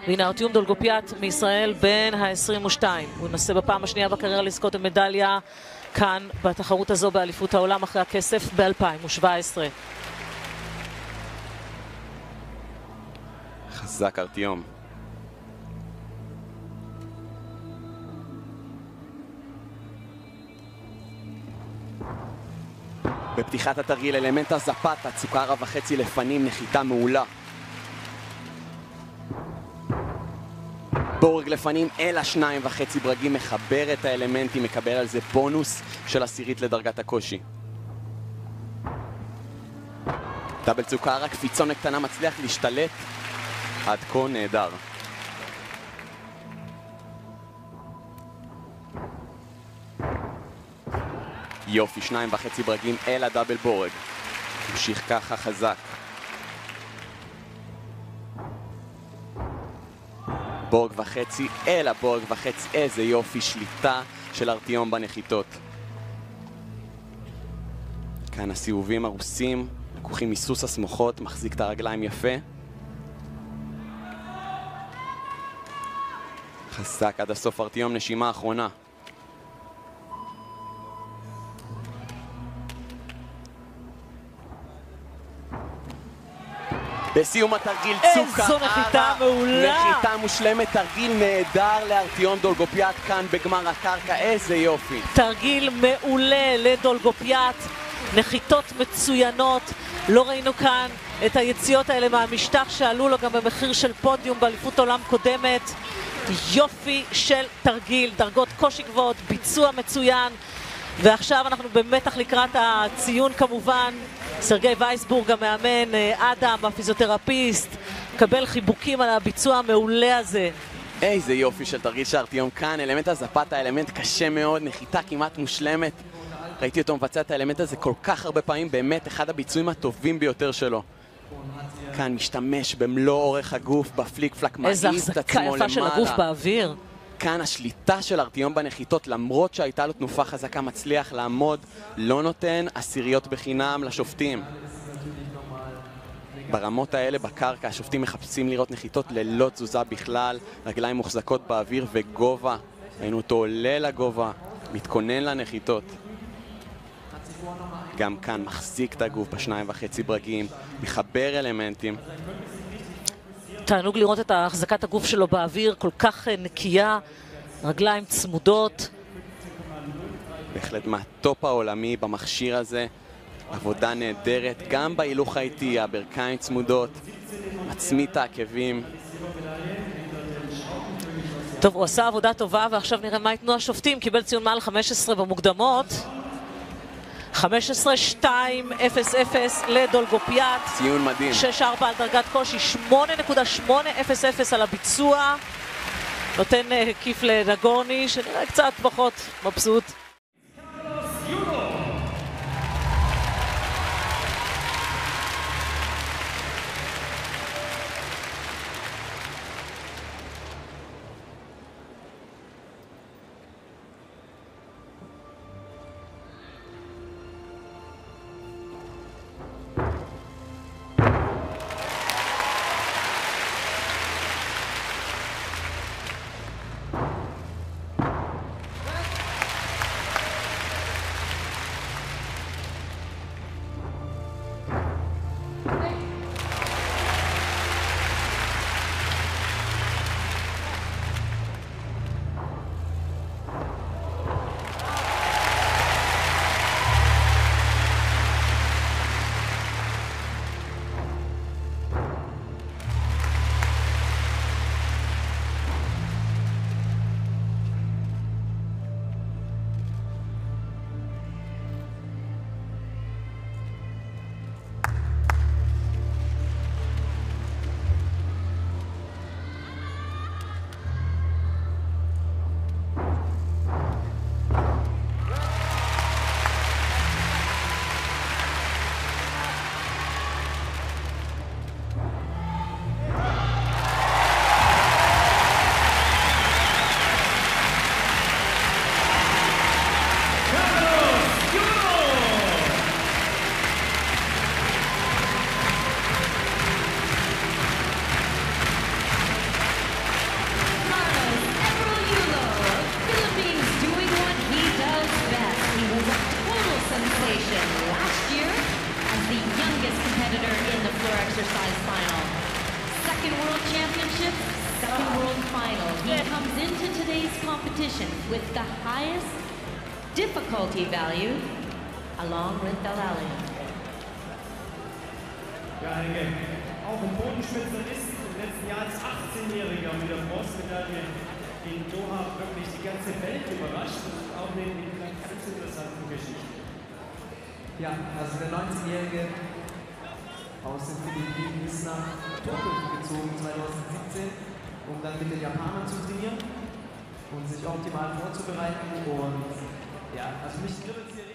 והנה ארטיום דולגופיאט מישראל בין ה-22. הוא ינסה בפעם השנייה בקריירה לזכות המדליה כאן בתחרות הזו באליפות העולם אחרי הכסף ב-2017. חזק ארטיום. בפתיחת התרגיל אלמנט הזפתה, צוקרה וחצי לפנים, נחיתה מעולה. בורג לפנים אל 2.5 ברגים, מחבר את האלמנטים, מקבל על זה בונוס של 10 לדרגת הקושי. דאבל צוקרה, קפיצון קטנה, מצליח להשתלט. עד כה נהדר. יופי, 2.5 ברגים אל הדאבל בורג. המשיך ככה חזק. בורג וחצי אל הבורג וחצי. איזה יופי, שליטה של ארטיום בנחיתות. כאן הסיבובים הרוסים, לקוחים מסוס הסמוכות, מחזיק את הרגליים יפה. חזק עד הסוף ארטיום, נשימה אחרונה. בסיום התרגיל צוקה. איזו נחיתה מעולה. נחיתה מושלמת, תרגיל נהדר לארטיום דולגופיאט כאן בגמר הקרקע. איזה יופי. תרגיל מעולה לדולגופיאט. נחיתות מצוינות. לא ראינו כאן את היציאות האלה מהמשטח שעלו לו גם במחיר של פודיום באליפות העולם קודמת. יופי של תרגיל, דרגות קושי גבוהות, ביצוע מצוין. ועכשיו אנחנו במתח לקראת הציון כמובן. סרגי וייסבורג המאמן, אדם הפיזיותרפיסט, קבל חיבוקים על הביצוע המעולה הזה. איזה יופי של תרגיל שארטיום כאן. אלמנט הזפת, האלמנט קשה מאוד, נחיתה כמעט מושלמת. ראיתי אותו מבצע את האלמנט הזה כל כך הרבה פעמים, באמת אחד הביצועים הטובים ביותר שלו. כאן משתמש במלוא אורך הגוף, בפליק פלק, מעיף את עצמו למעלה. איזה החזקה יפה של הגוף באוויר. כאן השליטה של ארטיום בנחיתות, למרות שהייתה לו תנופה חזקה, מצליח לעמוד, לא נותן 10 בחינם לשופטים. ברמות האלה בקרקע השופטים מחפשים לראות נחיתות ללא תזוזה בכלל, רגליים מוחזקות באוויר וגובה. ראינו אותו עולה לגובה, מתכונן לנחיתות. גם כאן מחזיק את הגוף ב2.5 ברגים, מחבר אלמנטים. תענוג לראות את החזקת הגוף שלו באוויר, כל כך נקייה, רגליים צמודות. בהחלט מהטופ העולמי במכשיר הזה, עבודה נהדרת, גם בהילוך האיטי, הברכיים צמודות, מצמית העקבים. טוב, הוא עשה עבודה טובה, ועכשיו נראה מה יתנו השופטים. קיבל ציון מעל 15 במוקדמות. 15-2-0-0 לדולגופיאט. ציון מדהים. 6-4 על דרגת קושי, 8.800 על הביצוע. נותן כיף לנגורני, שנראה קצת פחות מבסוט. final. He comes into today's competition with the highest difficulty value, along with Dalali. Ja, Heike, auch ein Bodenspezialist im letzten Jahr als 18-Jähriger mit der Bronzemedaille in Doha wirklich die ganze Welt überrascht und auch mit einer ganz interessanten Geschichte. Ja, also der 19-Jährige aus den Philippinen ist nach Tokio gezogen 2017, um dann mit den Japanern zu trainieren und sich optimal vorzubereiten. Und ja, also mich kribbelt